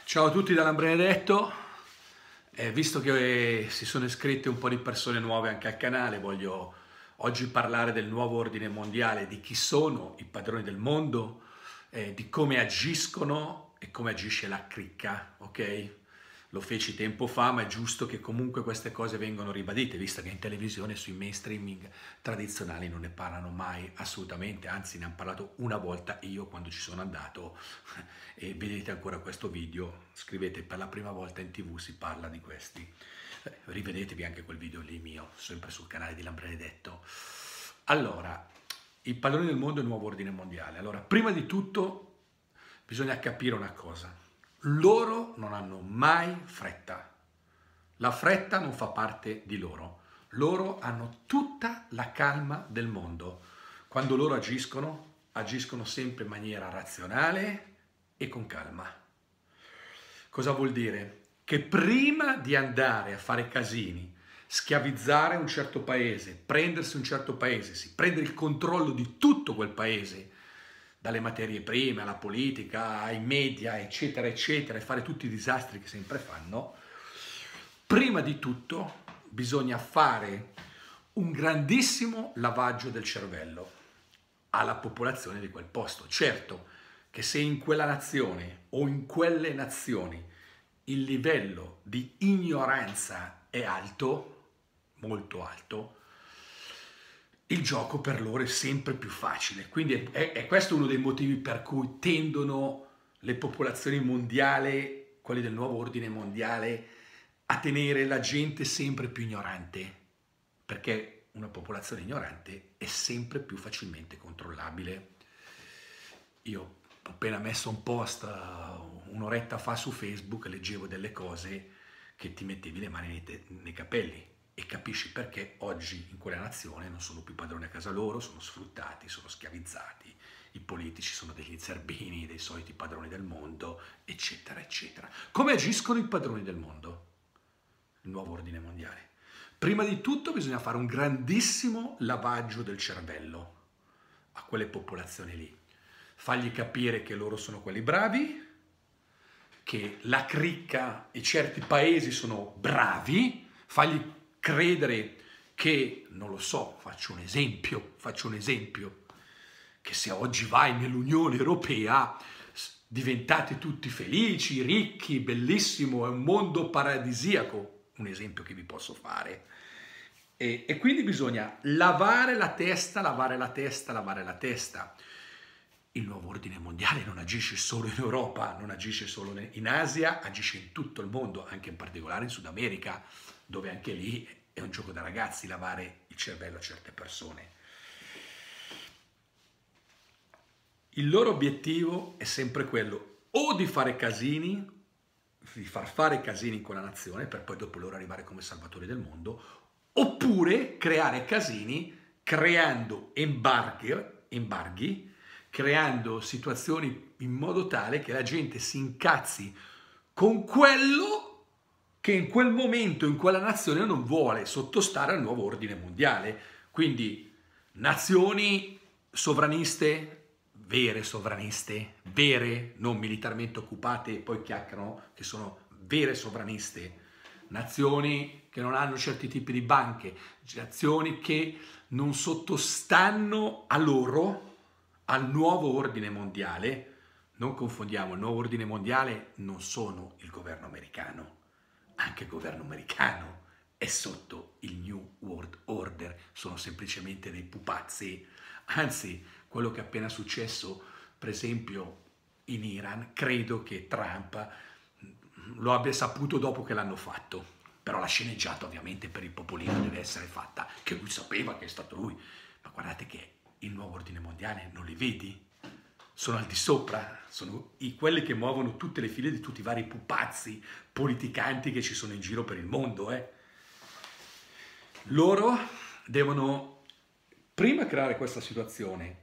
Ciao a tutti da Lambrenedetto, visto che si sono iscritte un po' di persone nuove anche al canale, voglio oggi parlare del nuovo ordine mondiale, di chi sono i padroni del mondo, di come agiscono e come agisce la cricca, ok? Lo feci tempo fa, ma è giusto che comunque queste cose vengano ribadite, visto che in televisione, sui mainstreaming tradizionali non ne parlano mai assolutamente, anzi ne hanno parlato una volta io quando ci sono andato e vedete ancora questo video, scrivete per la prima volta in TV si parla di questi. Rivedetevi anche quel video lì mio, sempre sul canale di Lambrenedetto. Allora, i padroni del mondo e il nuovo ordine mondiale. Allora, prima di tutto bisogna capire una cosa. Loro non hanno mai fretta. La fretta non fa parte di loro. Loro hanno tutta la calma del mondo. Quando loro agiscono sempre in maniera razionale e con calma. Cosa vuol dire? Che prima di andare a fare casini, schiavizzare un certo paese, prendersi un certo paese, prendere il controllo di tutto quel paese, dalle materie prime alla politica, ai media, eccetera, eccetera, e fare tutti i disastri che sempre fanno, prima di tutto bisogna fare un grandissimo lavaggio del cervello alla popolazione di quel posto. Certo che se in quella nazione o in quelle nazioni il livello di ignoranza è alto, molto alto, il gioco per loro è sempre più facile. Quindi è questo uno dei motivi per cui tendono le popolazioni mondiali, quelli del nuovo ordine mondiale, a tenere la gente sempre più ignorante, perché una popolazione ignorante è sempre più facilmente controllabile. Io ho appena messo un post un'oretta fa su Facebook, leggevo delle cose che ti mettevi le mani nei capelli e capisci perché oggi in quella nazione non sono più padroni a casa loro, sono sfruttati, sono schiavizzati, i politici sono degli zerbini, dei soliti padroni del mondo, eccetera, eccetera. Come agiscono i padroni del mondo? Il nuovo ordine mondiale. Prima di tutto bisogna fare un grandissimo lavaggio del cervello a quelle popolazioni lì. Fargli capire che loro sono quelli bravi, che la cricca e certi paesi sono bravi, fargli credere che, non lo so, faccio un esempio, che se oggi vai nell'Unione Europea diventate tutti felici, ricchi, bellissimo, è un mondo paradisiaco, un esempio che vi posso fare. E quindi bisogna lavare la testa, lavare la testa, lavare la testa. Il nuovo ordine mondiale non agisce solo in Europa, non agisce solo in Asia, agisce in tutto il mondo, anche in particolare in Sud America, dove anche lì è un gioco da ragazzi lavare il cervello a certe persone. Il loro obiettivo è sempre quello o di fare casini, di far fare casini in quella nazione per poi dopo loro arrivare come salvatori del mondo, oppure creare casini creando embarghi, creando situazioni in modo tale che la gente si incazzi con quello che in quel momento, in quella nazione non vuole sottostare al nuovo ordine mondiale. Quindi nazioni sovraniste, vere, non militarmente occupate e poi chiacchierano che sono vere sovraniste, nazioni che non hanno certi tipi di banche, nazioni che non sottostanno a loro, al nuovo ordine mondiale. Non confondiamo, il nuovo ordine mondiale non sono il governo americano, anche il governo americano è sotto il New World Order, sono semplicemente dei pupazzi. Anzi, quello che è appena successo, per esempio in Iran, credo che Trump lo abbia saputo dopo che l'hanno fatto, però la sceneggiata ovviamente per il popolino deve essere fatta, che lui sapeva che è stato lui, ma guardate che il nuovo ordine mondiale non li vedi? Sono al di sopra, sono quelli che muovono tutte le file di tutti i vari pupazzi politicanti che ci sono in giro per il mondo. Loro devono prima creare questa situazione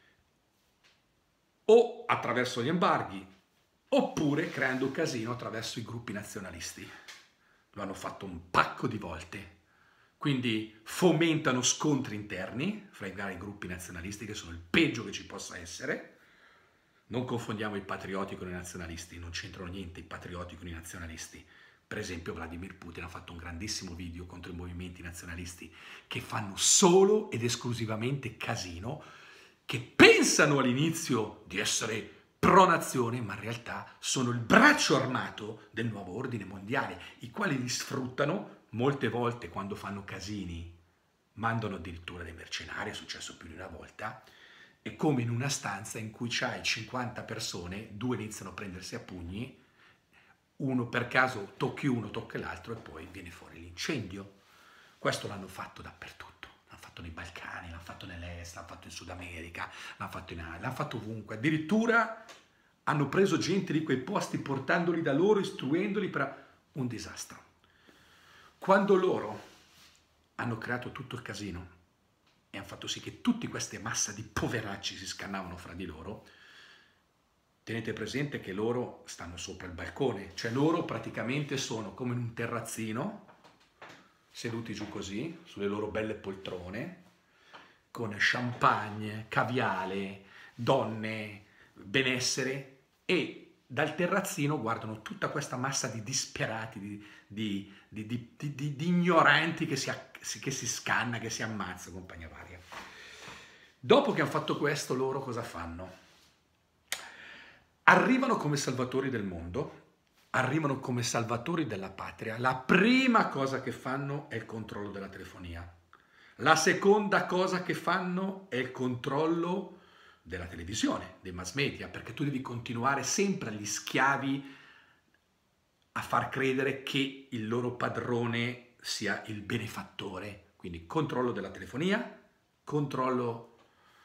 o attraverso gli embarghi oppure creando casino attraverso i gruppi nazionalisti. Lo hanno fatto un pacco di volte. Quindi fomentano scontri interni fra i vari gruppi nazionalisti che sono il peggio che ci possa essere. Non confondiamo i patrioti con i nazionalisti, non c'entrano niente i patrioti con i nazionalisti. Per esempio Vladimir Putin ha fatto un grandissimo video contro i movimenti nazionalisti che fanno solo ed esclusivamente casino, che pensano all'inizio di essere pro-nazione, ma in realtà sono il braccio armato del nuovo ordine mondiale, i quali li sfruttano molte volte quando fanno casini, mandano addirittura dei mercenari, è successo più di una volta. È come in una stanza in cui c'hai 50 persone, 2 iniziano a prendersi a pugni, uno per caso tocchi uno, tocca l'altro e poi viene fuori l'incendio. Questo l'hanno fatto dappertutto, l'hanno fatto nei Balcani, l'hanno fatto nell'Est, l'hanno fatto in Sud America, l'hanno fatto in Asia, l'hanno fatto ovunque. Addirittura hanno preso gente di quei posti portandoli da loro, istruendoli per un disastro. Quando loro hanno creato tutto il casino e hanno fatto sì che tutte queste masse di poveracci si scannavano fra di loro, tenete presente che loro stanno sopra il balcone, cioè loro praticamente sono come in un terrazzino, seduti giù così, sulle loro belle poltrone, con champagne, caviale, donne, benessere, e dal terrazzino guardano tutta questa massa di disperati, di ignoranti che si scanna, che si ammazza, compagnia varia. Dopo che hanno fatto questo, loro cosa fanno? Arrivano come salvatori del mondo, arrivano come salvatori della patria. La prima cosa che fanno è il controllo della telefonia. La seconda cosa che fanno è il controllo della televisione, dei mass media, perché tu devi continuare sempre agli schiavi a far credere che il loro padrone sia il benefattore. Quindi controllo della telefonia, controllo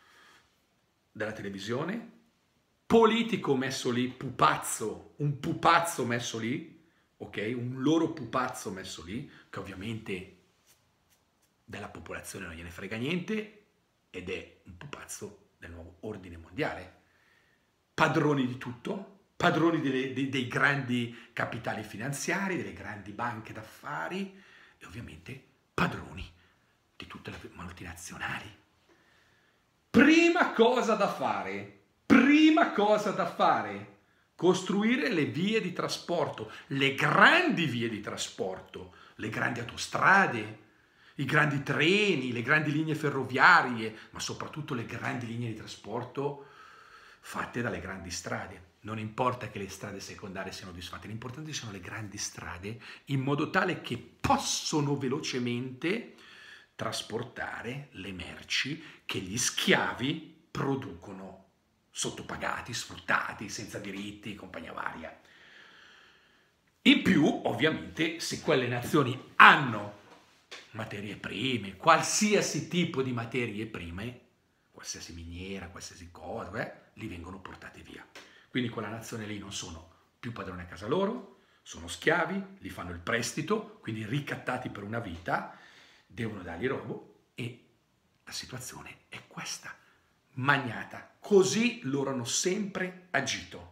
della televisione, politico messo lì, pupazzo, un pupazzo messo lì, ok? Un loro pupazzo messo lì, che ovviamente della popolazione non gliene frega niente, ed è un pupazzo del nuovo ordine mondiale. Padroni di tutto, padroni dei grandi capitali finanziari, delle grandi banche d'affari e ovviamente padroni di tutte le multinazionali. Prima cosa da fare, costruire le vie di trasporto, le grandi vie di trasporto, le grandi autostrade, i grandi treni, le grandi linee ferroviarie, ma soprattutto le grandi linee di trasporto fatte dalle grandi strade. Non importa che le strade secondarie siano disfatte, l'importante sono le grandi strade, in modo tale che possono velocemente trasportare le merci che gli schiavi producono sottopagati, sfruttati, senza diritti, compagnia varia. In più, ovviamente, se quelle nazioni hanno materie prime, qualsiasi tipo di materie prime, qualsiasi miniera, qualsiasi cosa, li vengono portati via. Quindi quella nazione lì non sono più padroni a casa loro, sono schiavi, li fanno il prestito, quindi ricattati per una vita, devono dargli robo e la situazione è questa, magnata. Così loro hanno sempre agito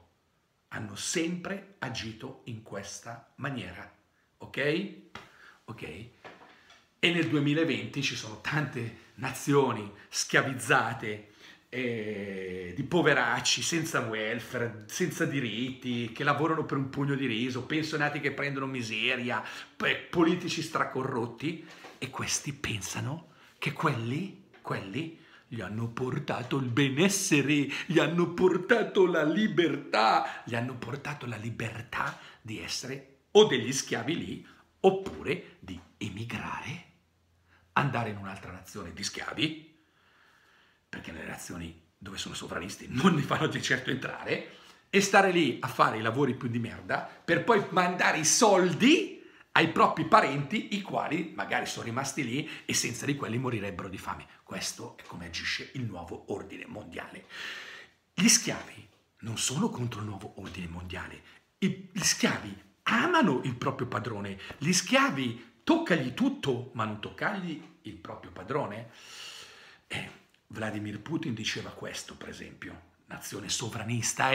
in questa maniera, ok? Ok? E nel 2020 ci sono tante nazioni schiavizzate, di poveracci, senza welfare, senza diritti, che lavorano per un pugno di riso, pensionati che prendono miseria, politici stracorrotti, e questi pensano che quelli gli hanno portato il benessere, gli hanno portato la libertà, di essere o degli schiavi lì, oppure di emigrare, andare in un'altra nazione di schiavi, perché nelle nazioni dove sono sovranisti non ne fanno di certo entrare, e stare lì a fare i lavori più di merda, per poi mandare i soldi ai propri parenti, i quali magari sono rimasti lì e senza di quelli morirebbero di fame. Questo è come agisce il nuovo ordine mondiale. Gli schiavi non sono contro il nuovo ordine mondiale, gli schiavi amano il proprio padrone, gli schiavi toccagli tutto, ma non toccargli il proprio padrone. Vladimir Putin diceva questo, per esempio, nazione sovranista,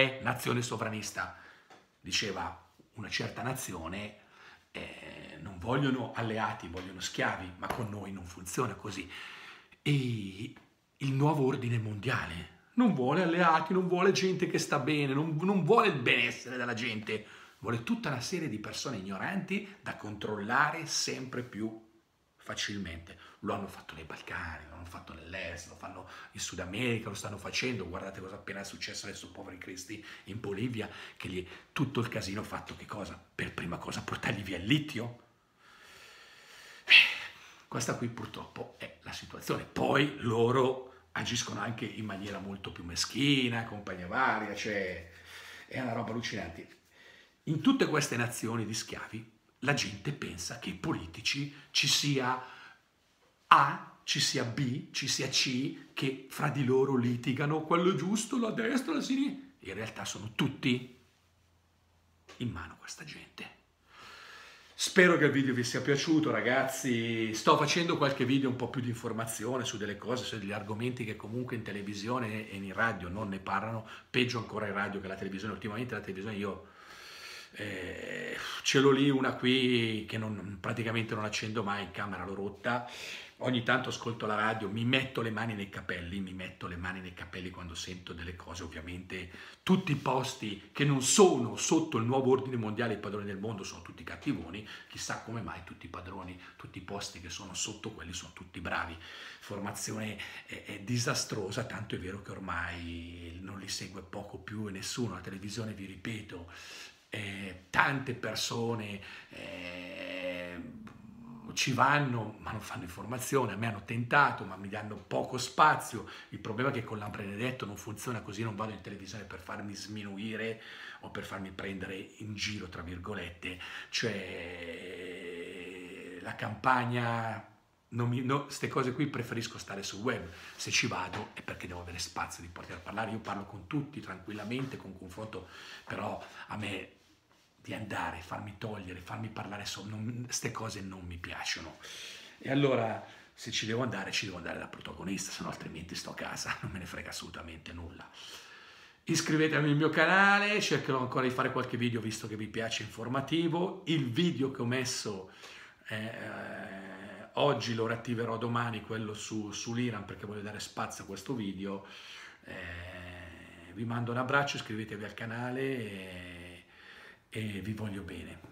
diceva una certa nazione, non vogliono alleati, vogliono schiavi, ma con noi non funziona così. E il nuovo ordine mondiale non vuole alleati, non vuole gente che sta bene, non vuole il benessere della gente, vuole tutta una serie di persone ignoranti da controllare sempre più facilmente. Lo hanno fatto nei Balcani, lo hanno fatto nell'Est, lo fanno in Sud America, lo stanno facendo. Guardate cosa appena è successo adesso, poveri cristi, in Bolivia, che tutto il casino fatto che cosa? Per prima cosa portargli via il litio? Questa qui purtroppo è la situazione. Poi loro agiscono anche in maniera molto più meschina, compagnia varia, cioè è una roba allucinante. In tutte queste nazioni di schiavi la gente pensa che i politici ci sia A, ci sia B, ci sia C, che fra di loro litigano, quello giusto, la destra, la sinistra. In realtà sono tutti in mano a questa gente. Spero che il video vi sia piaciuto, ragazzi. Sto facendo qualche video un po' più di informazione su delle cose, su degli argomenti che comunque in televisione e in radio non ne parlano, peggio ancora in radio che la televisione. Ultimamente la televisione io ce l'ho lì una qui che praticamente non accendo mai, in camera l'ho rotta. Ogni tanto ascolto la radio, mi metto le mani nei capelli quando sento delle cose. Ovviamente tutti i posti che non sono sotto il nuovo ordine mondiale, i padroni del mondo, sono tutti cattivoni. Chissà come mai tutti i padroni, tutti i posti che sono sotto quelli sono tutti bravi. Formazione è disastrosa, tanto è vero che ormai non li segue poco più nessuno. La televisione, vi ripeto, tante persone ci vanno ma non fanno informazione. A me hanno tentato ma mi danno poco spazio. Il problema è che con Lamprenedetto non funziona così, non vado in televisione per farmi sminuire o per farmi prendere in giro tra virgolette, cioè la campagna, queste cose qui preferisco stare sul web. Se ci vado è perché devo avere spazio di poter parlare. Io parlo con tutti tranquillamente, con confronto, però a me di andare, farmi togliere, farmi parlare, queste cose non mi piacciono. E allora se ci devo andare da protagonista, se no altrimenti sto a casa, non me ne frega assolutamente nulla. Iscrivetevi al mio canale, cercherò ancora di fare qualche video visto che vi piace, informativo. Il video che ho messo oggi lo riattiverò domani, quello sull'Iran, perché voglio dare spazio a questo video. Vi mando un abbraccio, iscrivetevi al canale e vi voglio bene.